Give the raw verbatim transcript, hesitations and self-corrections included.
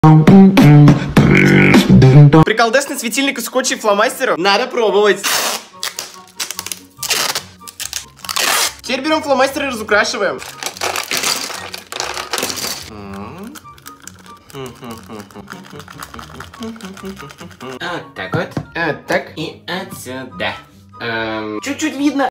Приколдесный светильник из скотча и фломастеров. Надо пробовать. Теперь берем фломастер и разукрашиваем. Вот так вот. Вот так и отсюда. Чуть-чуть видно.